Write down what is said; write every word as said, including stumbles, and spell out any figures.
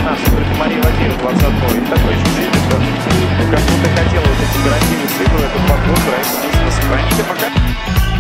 тринадцать против Марии Владимировны двадцатого. И такое ощущение, что ну, как будто хотела вот эти красивые цифры, эту подборку Раиса Мусина сохранить. И пока...